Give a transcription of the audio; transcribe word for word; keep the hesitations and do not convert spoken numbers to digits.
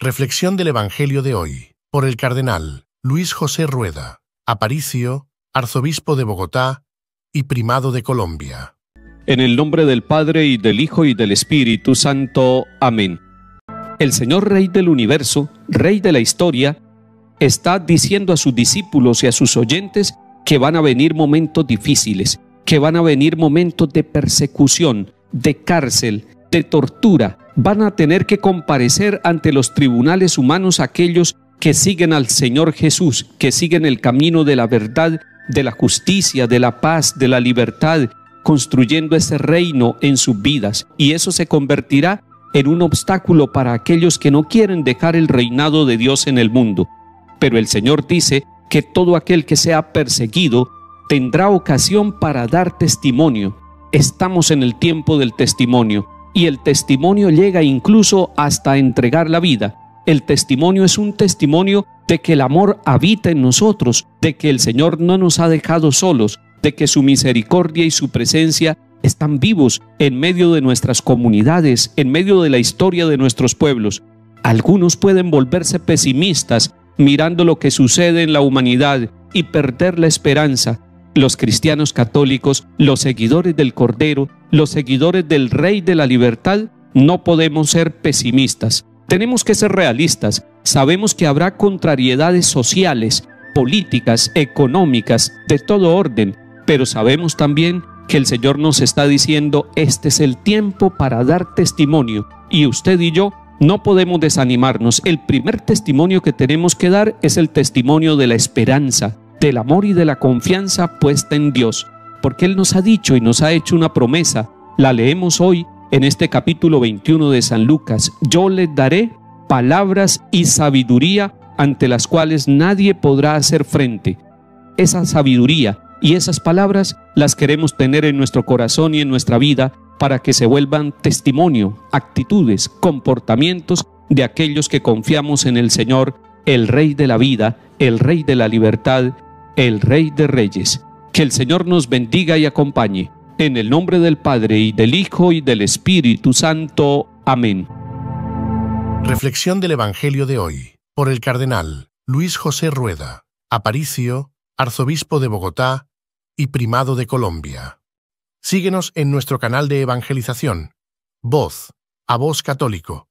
Reflexión del Evangelio de hoy, por el cardenal Luis José Rueda, Aparicio, arzobispo de Bogotá y primado de Colombia. En el nombre del Padre, y del Hijo, y del Espíritu Santo. Amén. El Señor Rey del universo, Rey de la historia, está diciendo a sus discípulos y a sus oyentes que van a venir momentos difíciles, que van a venir momentos de persecución, de cárcel, de tortura. Van a tener que comparecer ante los tribunales humanos aquellos que siguen al Señor Jesús, que siguen el camino de la verdad, de la justicia, de la paz, de la libertad, construyendo ese reino en sus vidas. Y eso se convertirá en un obstáculo para aquellos que no quieren dejar el reinado de Dios en el mundo. Pero el Señor dice que todo aquel que sea perseguido tendrá ocasión para dar testimonio. Estamos en el tiempo del testimonio, y el testimonio llega incluso hasta entregar la vida. El testimonio es un testimonio de que el amor habita en nosotros, de que el Señor no nos ha dejado solos, de que su misericordia y su presencia están vivos en medio de nuestras comunidades, en medio de la historia de nuestros pueblos. Algunos pueden volverse pesimistas mirando lo que sucede en la humanidad y perder la esperanza. Los cristianos católicos, los seguidores del Cordero, los seguidores del Rey de la Libertad, no podemos ser pesimistas. Tenemos que ser realistas. Sabemos que habrá contrariedades sociales, políticas, económicas, de todo orden, pero sabemos también que el Señor nos está diciendo: este es el tiempo para dar testimonio, y usted y yo no podemos desanimarnos. El primer testimonio que tenemos que dar es el testimonio de la esperanza, del amor y de la confianza puesta en Dios, porque Él nos ha dicho y nos ha hecho una promesa. La leemos hoy en este capítulo veintiuno de San Lucas: yo les daré palabras y sabiduría ante las cuales nadie podrá hacer frente. Esa sabiduría y esas palabras las queremos tener en nuestro corazón y en nuestra vida, para que se vuelvan testimonio, actitudes, comportamientos de aquellos que confiamos en el Señor, el Rey de la vida, el Rey de la libertad, el Rey de Reyes. Que el Señor nos bendiga y acompañe. En el nombre del Padre, y del Hijo, y del Espíritu Santo. Amén. Reflexión del Evangelio de hoy, por el cardenal Luis José Rueda, Aparicio, arzobispo de Bogotá y primado de Colombia. Síguenos en nuestro canal de evangelización, Voz, a Voz Católico,